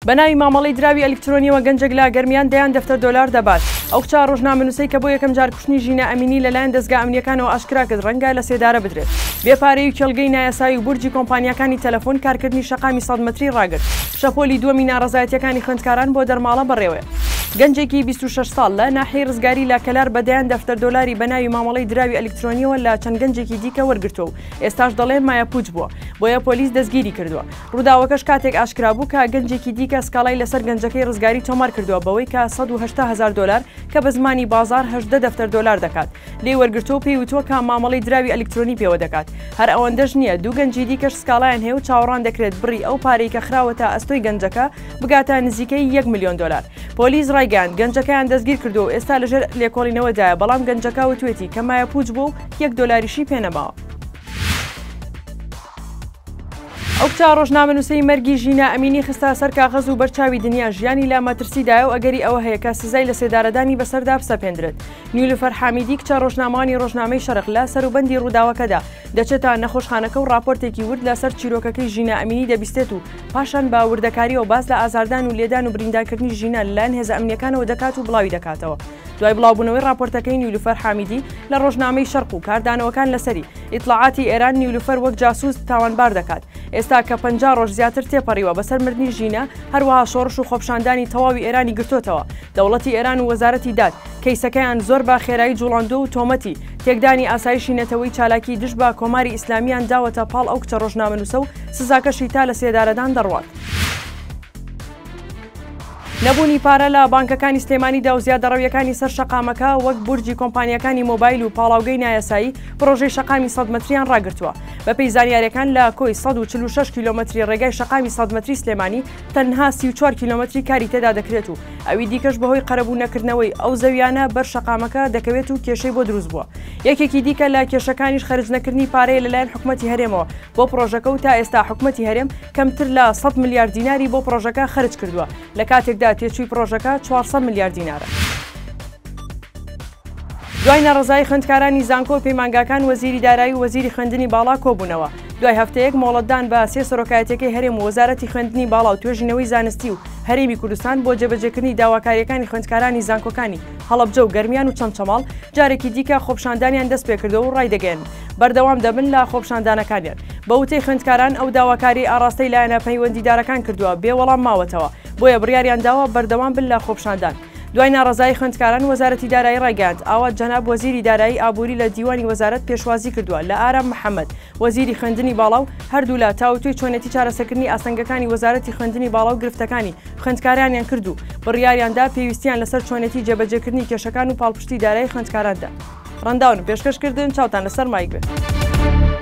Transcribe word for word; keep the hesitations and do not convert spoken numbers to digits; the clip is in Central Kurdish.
بەناوی مامەڵەی دراوی ئەلکترۆنیەوە گەنجێک لا گەرمیان دەیان دەفتەر دۆلار دەبات. ئەو چا ڕۆژنامەنووسەی کە بۆ یەکەم جار کوشتنی ژینە ئەمینی لەلایەن دەستگا ئەمنیەکانەوە ئاشکرا کرد ڕەنگە لە سێدارە بدرێت. بێپارەی و کێڵگەی نایاسایی و بورجی کۆمپانیەکانی تەلەفۆن کارکردنی شەقامی سەد مەتری ڕاگرت. شەپۆلی دووەمی ناڕەزایەتیەکانی خوێندکاران بۆ دەرماڵە بەڕێوەیە. گەنجێکی بیست و شەش ساڵ لە ناحیەی ڕزگاری لا کەلار بەدەیان دەفتەر دۆلاری بەناوی مامەڵەی دراوی ئەلکترۆنیەوە لە چەند گەنجێکی دیکە وەرگرتووە و ئێستاش دەڵێن مایە پوچ بووە بۆیە پۆلیس دەستگیری کردووە. ڕووداوەکەش کاتێک ئاشکرا بوو کە گەنجێکی دیکە سکاڵای لەسەر گەنجەکەی ڕزگاری تۆمار کردووە بەوەی کە سەد و هەشتا هەزار دۆلار کە بە زمانی بازار هەژدە دەفتەر دۆلار دەکات. لێ وەرگرتووە پێی وتووە کە مامەڵەی دراوی ئەلکترۆنی پێوە دەکات. هەر ئەوەندەش نییە دوو گەنجی دیکەش سکاڵایان هەیە و چاوەڕان دەکرێت بڕی ئەو پارەی کە خراوەتە ئەستۆی گەنجەکە بگاتە نزیکەی یەک ملیۆن دۆلار. پۆلیس ڕایگەیاند گەنجەکەیان دەستگیر کردو و ئێستا لەژێر لێکۆڵینەوەدایە بەڵام گەنجەکە وتوێتی کە مایە پوچ بوو و یەک دۆلاریشی پێنەماوە. ئەو کچا ڕۆژنامەنووسەی مەرگی ژینە ئەمینی خستە سەر کاغەز و بەرچاوی دنیا ژیانی لە مەترسیدایە و ئەگەری ئەوە هەیە کە سزای لە سێدارەدانی بەسەردا بسەپێندرێت. نیلوفەر حامیدی کچە ڕۆژنامەوانی ڕۆژنامەی شەرق لە سەروبەندی ڕووداوەکەدا دەچێتە نەخۆشخانەکە و راپۆرتێکی ورد لەسەر چیرۆکەکەی ژینە ئەمینی دەبیستێت و پاشان بە وردەکاریەوە باز لە ئازاردان و لێدان و بریندارکردنی ژینە لەلایەن هێزە ئەمنیەکانەوە دەکات و بڵاوی دەکاتەوە. دوای بڵاوبوونەوەی راپۆرتەکەی نیلوفەر حامیدی لە ڕۆژنامەی شەرق و کاردانەوەکان لەسەری ئیطلاعاتی ئێران نیلوفەر وەک جاسوس تاوانبار دەکات. ئێستا کە پەنجا ڕۆژ زیاتر تێپەڕیوە بەسەر مردنی ژینە هەروەها شۆڕش و خۆپشاندانی تەواوی ئێرانی گرتوتەوە. دەوڵەتی ئێران و وەزارەتی داد کەیسەکەیان زۆر با خێرایی جوڵاندۆ و تۆمەتی تێکدانی ئاسایشی نەتەوەی چالاکی دش بە کۆماری ئیسلامیان داوەتە پاڵ ئەو کچە ڕۆژنامەنووسە و سزاکەشی تا لە سێدارەدان دەڕوات. نەبوونی پارە لە بانکەکانی سلێمانیدا و زیادەڕەویەکانی سەر شەقامەکە وەک بورجی کۆمپانیەکانی مۆبایل و پاڵاوگەی نایاسایی پرۆژەی شەقامی سەد مەتریان ڕاگرتووە. بەپێی زانیاریەکان لە کۆی سەد و چل و شەش کیلۆمەتری ڕێگای شەقامی سەد مەتری سلێمانی تەنها سی و چوار کیلۆمەتری کاری تێدا دەکرێت و ئەوی دیکەش بەهۆی قەرەبوو نەکردنەوەی ئەو زەویانە بەر شەقامەکە دەکەوێت و کێشەی بۆ دروست بووە. یەکێکی دیکە لە کێشەکانیش خەرج نەکردنی پارەیە لەلایەن حکوومەتی هەرێمەوە بۆ پرۆژەکە و تا ئێستا حکوومەتی هەرێم کەمتر لە سەد میلیارد دیناری بۆ پرۆژەکە خەرج کردووە لە کاتێکدا تێچووی پرۆژەکە چوارسەد میلیارد دینارە. دوای نەڕزایی خوێندکارانی زانکۆ و پەیمانگاکان وەزیری دارایی و وەزیری خوێندنی باڵا کۆبوونەوە. دوای هەفتەیەک مۆڵەتدان بە سێ سەرۆکایەتەکەی هەرێم و وەزارەتی خوێندنی باڵا و توێژینەوەی زانستی و هەرێمی کوردستان بۆ جێبەجێکردنی داواکاریەکانی خوێندکارانی زانکۆکانی هەڵەبجە و گەرمیان و چەمچەماڵ جارێکی دیکە خۆپشاندانیان دەست پێکردەوە و ڕایدەگەێن بەردەوام دەبن لە خۆپشاندانەکانیان. بە وتەی خوێندکاران ئەو داواکاری ئاڕاستەی لایەنە پەیوەندیدارەکان کردووە بێوەڵام ماوەتەوە بۆیە بڕیاریان داوە بەردەوام بن لە خۆپشاندان. دوای ناڕزایی خوێندکاران وەزارەتی دارایی ڕایگەاند ئاوا جەناب وەزیری دارایی ئابووری لە دیوانی وەزارەت پێشوازی کردووە لە ئارام محەممەد وەزیری خوێندنی باڵا و هەردوو لە تاوتوی چۆنێتی چارەسەرکردنی ئاسەنگەکانی وەزارەتی خوێندنی باڵا و گرفتەکانی خوێندکارانیان کردو بڕیاریاندا پێویستیان لەسەر چۆنێتی جێبەجێکردنی کێشەکان و پاڵپشتی دارایی خوێندکاراندا. ڕەنداون پێشکەشکردن چاوتان لەسەر مایک بێت.